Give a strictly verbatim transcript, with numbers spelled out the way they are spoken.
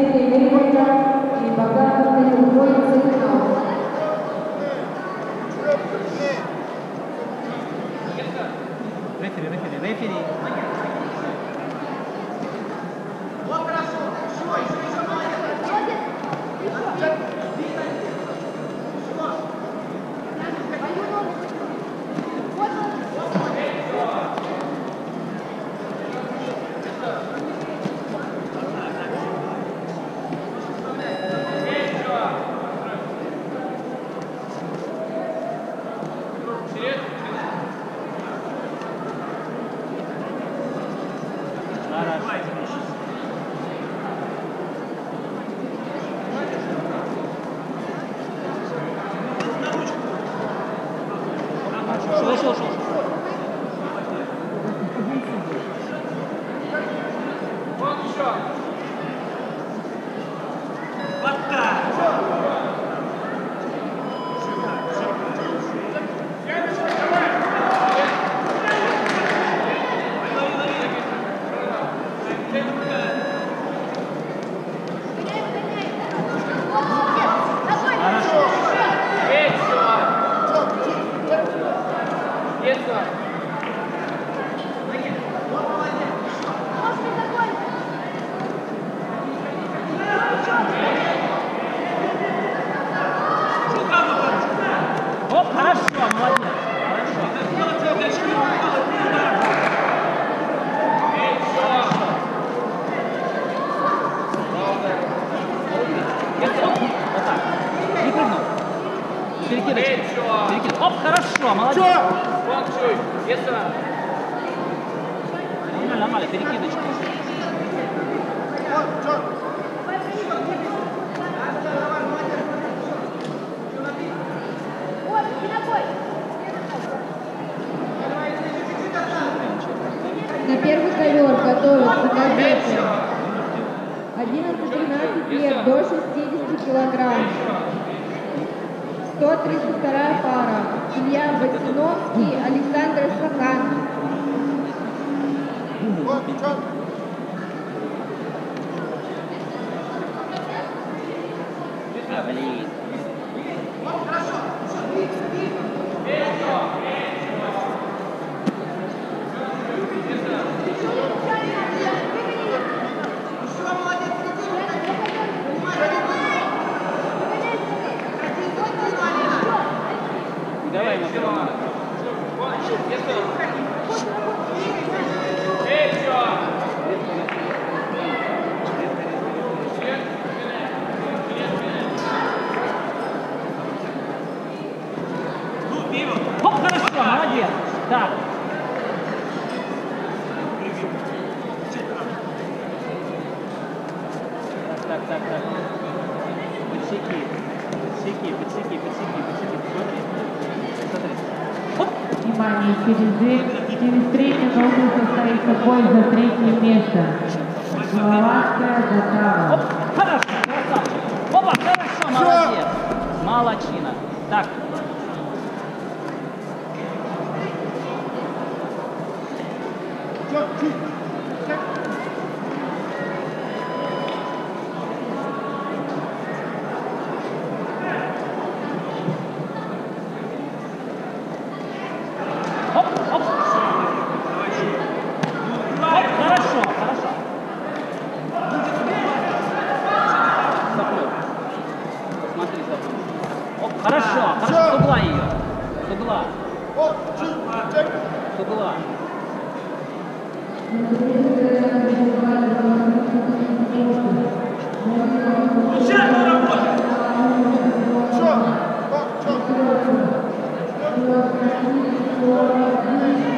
Дмитрий Лебедев и Богдан Станиславович. Рефери, рефери, рефери. Шел, шел, шел. Вот еще. Оп, хорошо, молодец. Вот так. Не прыгнул. Перекидочка. Перекид. Оп, хорошо, молодец. Нормально, нормально, перекидочка. На первый ковер готовятся кадеты одиннадцать-тринадцать лет до шестидесяти килограмм. сто тридцать вторая пара. Илья Ботиновский, Александр Шакан. Блин. Давай, Макарон. Оп, хорошо, молодец. Так. Так, так, так, так. Подсеки. Подсеки, подсеки, подсеки, подсеки. Смотри. Смотри. Оп. Внимание, через, через три минуты состоится бой за третье место. Словацкая Затава. Оп, хорошо, красавчик. Опа, хорошо, молодец. Молодчина. Так. Оп, оп. Оп, хорошо, хорошо. Заплыл. Смотри, заплыл. Оп, хорошо, хорошо, с угла ее. С угла. С угла. Все,